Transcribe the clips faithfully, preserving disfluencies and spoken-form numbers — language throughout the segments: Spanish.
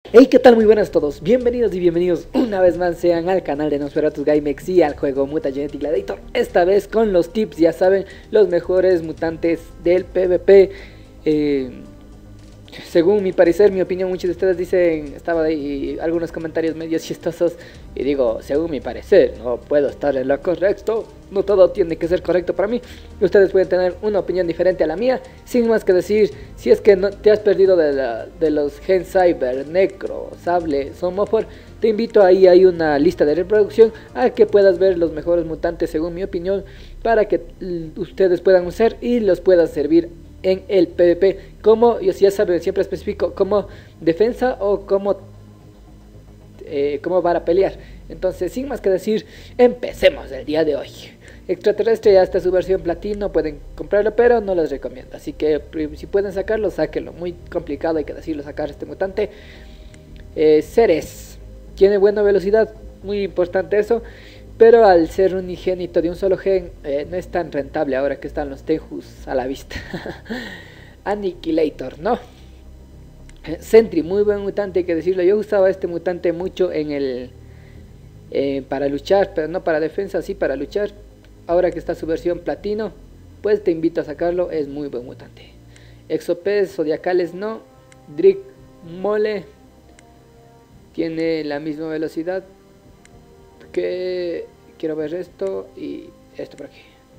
Hey, ¿qué tal? Muy buenas a todos, bienvenidos y bienvenidos una vez más sean al canal de Nosferatu Gamex y al juego Mutagenetic Gladiator. Esta vez con los tips, ya saben, los mejores mutantes del PvP. eh, Según mi parecer, mi opinión, muchos de ustedes dicen, estaba ahí algunos comentarios medio chistosos. Y digo, según mi parecer, no puedo estar en lo correcto, no todo tiene que ser correcto para mí. Ustedes pueden tener una opinión diferente a la mía. Sin más que decir, si es que no te has perdido de, la, de los Gen Cyber, Necro, Sable, Somofor, te invito, ahí hay una lista de reproducción a que puedas ver los mejores mutantes según mi opinión, para que ustedes puedan usar y los puedan servir en el PvP, como yo ya saben, siempre especifico como defensa o como eh, como para pelear. Entonces, sin más que decir, empecemos el día de hoy. Extraterrestre ya está su versión platino, pueden comprarlo, pero no les recomiendo. Así que si pueden sacarlo, sáquenlo. Muy complicado, hay que decirlo, sacar este mutante. eh, Ceres tiene buena velocidad, muy importante eso. Pero al ser unigénito de un solo gen, eh, no es tan rentable ahora que están los Tenjus a la vista. Annihilator, ¿no? Sentry, muy buen mutante, hay que decirlo. Yo usaba este mutante mucho en el eh, para luchar, pero no para defensa, sí para luchar. Ahora que está su versión platino, pues te invito a sacarlo, es muy buen mutante. Exopes, Zodiacales no. Drick Mole tiene la misma velocidad que quiero ver esto y esto por aquí.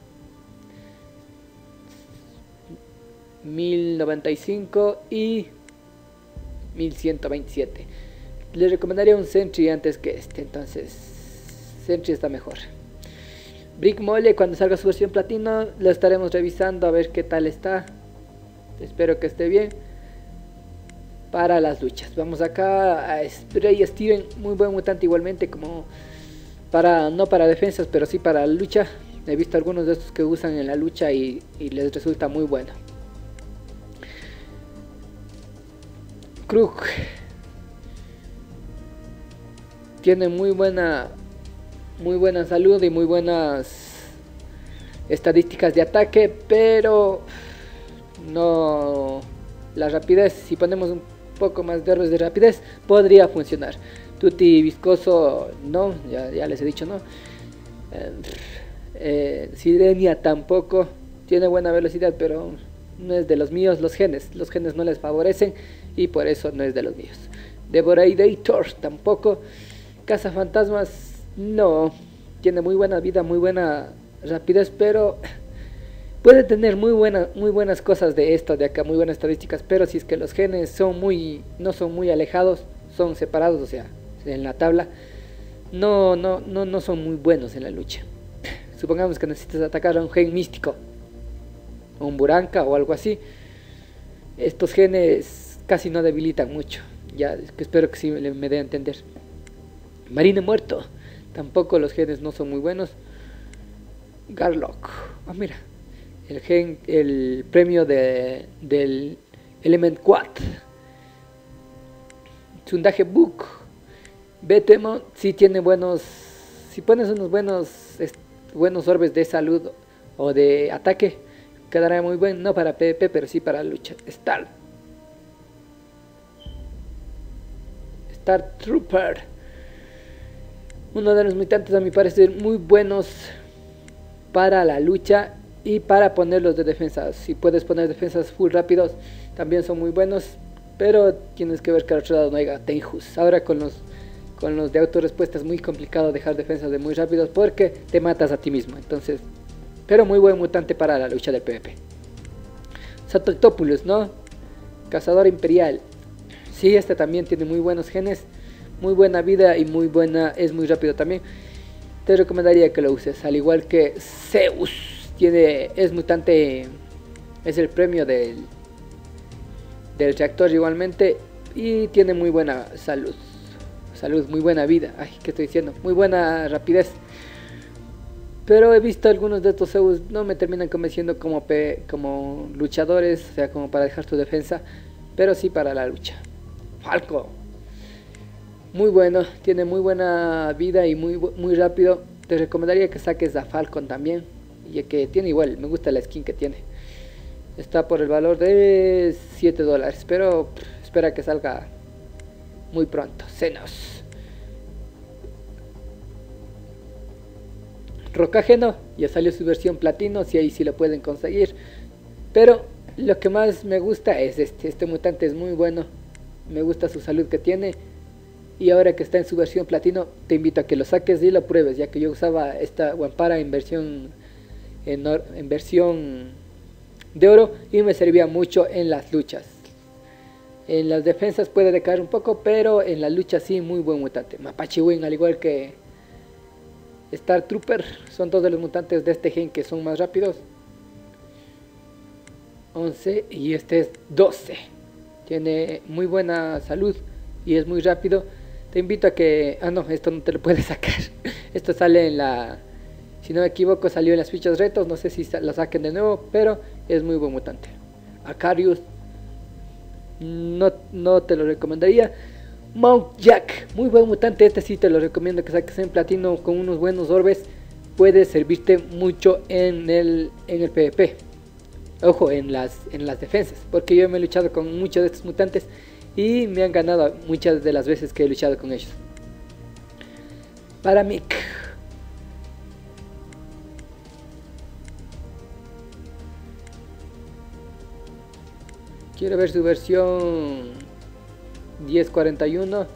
mil noventa y cinco y mil ciento veintisiete. Les recomendaría un Sentry antes que este, entonces Sentry está mejor. Brick Mole, cuando salga su versión platino, lo estaremos revisando a ver qué tal está. Espero que esté bien para las luchas. Vamos acá a Spray Steven, muy buen mutante igualmente, como para, no para defensas, pero sí para la lucha. He visto algunos de estos que usan en la lucha y, y les resulta muy bueno. Krug tiene muy buena muy buena salud y muy buenas estadísticas de ataque, pero no la rapidez. Si ponemos un poco más de héroes de rapidez, podría funcionar. Tutti Viscoso no, ya, ya les he dicho no. eh, eh, Sirenia tampoco, tiene buena velocidad, pero no es de los míos. Los genes, los genes no les favorecen y por eso no es de los míos. Devorator tampoco. Cazafantasmas no, tiene muy buena vida, muy buena rapidez, pero puede tener muy buena, muy buenas cosas de esto de acá, muy buenas estadísticas, pero si es que los genes son muy, no son muy alejados, son separados, o sea, en la tabla, no, no, no, no son muy buenos en la lucha. Supongamos que necesitas atacar a un gen místico, o un Buranka o algo así. Estos genes casi no debilitan mucho. Ya, espero que sí me dé a entender. Marine Muerto, tampoco los genes no son muy buenos. Garlock, ah oh, mira, el gen, el premio de, del Element Quad. Tsundaje Book, Betemon, si sí tiene buenos, si pones unos buenos, buenos orbes de salud o de ataque, quedará muy bueno, no para PvP, pero sí para lucha. Star Star Trooper, uno de los mutantes a mi parecer muy buenos para la lucha y para ponerlos de defensa. Si puedes poner defensas full rápidos, también son muy buenos, pero tienes que ver que al otro lado no haya Tenjus. Ahora con los con los de autorrespuesta es muy complicado dejar defensas de muy rápidos porque te matas a ti mismo. Entonces, pero muy buen mutante para la lucha del PvP. Satotopoulos, ¿no? Cazador Imperial. Sí, este también tiene muy buenos genes, muy buena vida y muy buena, es muy rápido también. Te recomendaría que lo uses, al igual que Zeus, tiene, es mutante, es el premio del, del reactor igualmente y tiene muy buena salud, salud, muy buena vida, ay, ¿qué estoy diciendo? Muy buena rapidez. Pero he visto algunos de estos Zeus no me terminan convenciendo como, pe, como luchadores, o sea, como para dejar tu defensa, pero sí para la lucha. Falco, muy bueno, tiene muy buena vida y muy, muy rápido. Te recomendaría que saques a Falcon también, y que tiene igual, me gusta la skin que tiene. Está por el valor de siete dólares, pero pff, espera que salga muy pronto. Xenos. Rocágeno, ya salió su versión platino, si ahí sí lo pueden conseguir. Pero lo que más me gusta es este, este mutante es muy bueno. Me gusta su salud que tiene. Y ahora que está en su versión platino, te invito a que lo saques y lo pruebes, ya que yo usaba esta Wampara en versión en, or, en versión de oro y me servía mucho en las luchas. En las defensas puede decaer un poco, pero en las luchas sí, muy buen mutante. Mapache Wing, al igual que Star Trooper, son todos los mutantes de este gen que son más rápidos. once y este es doce. Tiene muy buena salud y es muy rápido. Te invito a que... Ah, no, esto no te lo puedes sacar. Esto sale en la... Si no me equivoco, salió en las fichas retos. No sé si la saquen de nuevo, pero es muy buen mutante. Acarius, no, no te lo recomendaría. Mount Jack, muy buen mutante. Este sí te lo recomiendo que saques en platino con unos buenos orbes. Puede servirte mucho en el, en el PvP. Ojo, en las, en las defensas, porque yo me he luchado con muchos de estos mutantes y me han ganado muchas de las veces que he luchado con ellos. Paramic. Quiero ver su versión diez cuarenta y uno.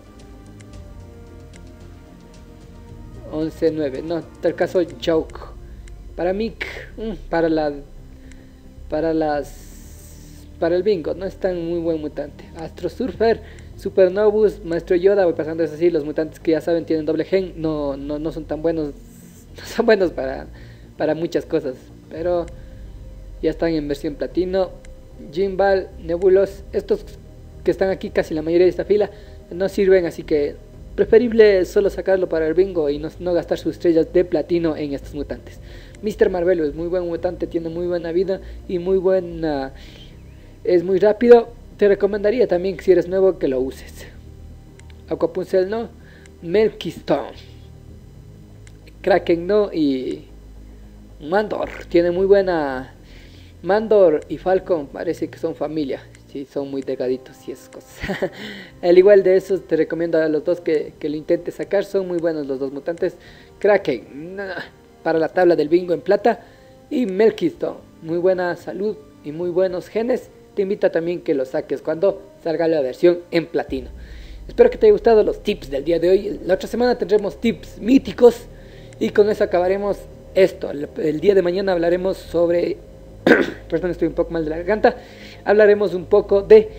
once nueve. No, tal caso Choke. Paramic, para la para las para el bingo, no es tan muy buen mutante. Astro Surfer, Supernovus, Maestro Yoda, voy pasando es así, los mutantes que ya saben tienen doble gen, no, no, no son tan buenos, no son buenos para, para muchas cosas, pero ya están en versión platino. Gimbal, Nebulos, estos que están aquí, casi la mayoría de esta fila, no sirven, así que preferible solo sacarlo para el bingo y no, no gastar sus estrellas de platino en estos mutantes. Mister Marvelo es muy buen mutante, tiene muy buena vida y muy buena... es muy rápido. Te recomendaría también que si eres nuevo que lo uses. Aquapuncel no. Melkistone, Kraken no. Y Mandor, tiene muy buena... Mandor y Falcon parece que son familia. Sí, son muy delgaditos y esas cosas. Al igual de esos te recomiendo a los dos que, que lo intentes sacar. Son muy buenos los dos mutantes. Kraken, nah, para la tabla del bingo en plata. Y Melkistone, muy buena salud y muy buenos genes. Te invito también que lo saques cuando salga la versión en platino. Espero que te haya gustado los tips del día de hoy. La otra semana tendremos tips míticos y con eso acabaremos esto. El, el día de mañana hablaremos sobre... perdón, estoy un poco mal de la garganta. Hablaremos un poco de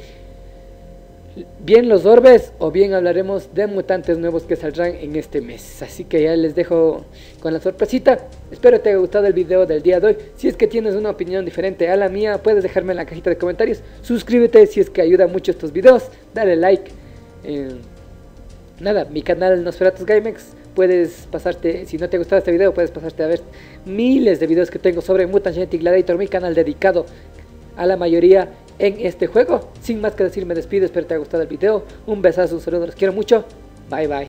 bien los orbes o bien hablaremos de mutantes nuevos que saldrán en este mes. Así que ya les dejo con la sorpresita. Espero que te haya gustado el video del día de hoy. Si es que tienes una opinión diferente a la mía, puedes dejarme en la cajita de comentarios. Suscríbete si es que ayuda mucho estos videos. Dale like. Eh, nada, mi canal Nosferatus Gamex. Puedes pasarte, si no te ha gustado este video, puedes pasarte a ver miles de videos que tengo sobre Mutant Genetic Gladiator, mi canal dedicado a la mayoría en este juego. Sin más que decir, me despido, espero que te haya gustado el video. Un besazo, un saludo, los quiero mucho. Bye bye.